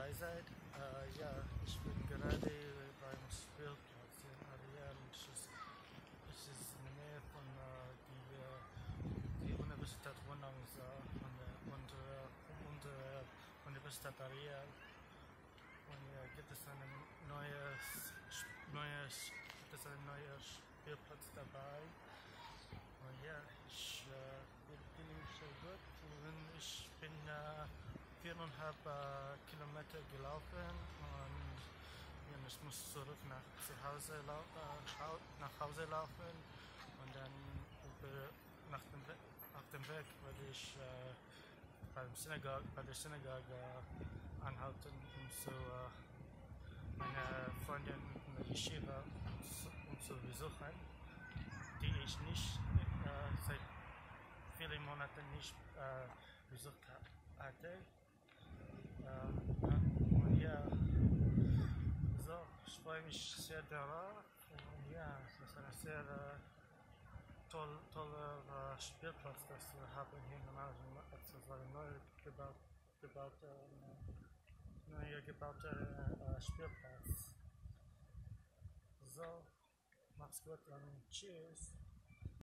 dabei seid. Ja, ich bin gerade beim Spielplatz in Ariel. Es ist in der Nähe von die Universität Wonangsa und der Universität Ariel. Und ja, gibt es einen neuer Spielplatz dabei. Und ja, ich bin nicht so gut. Und ich bin 4,5 Kilometer gelaufen und ja, ich muss zurück nach Hause laufen und dann auf dem Weg werde ich bei der Synagoge anhalten, um meine Freundin in der Yeshiva zu besuchen, die ich nicht seit vielen Monaten nicht besucht hatte. Und ja, so, ich freue mich sehr darauf. Und ja, es ist ein sehr toller Spielplatz, das wir haben hier in Malden. Es ist ein neu gebauter Spielplatz. So, mach's gut und tschüss.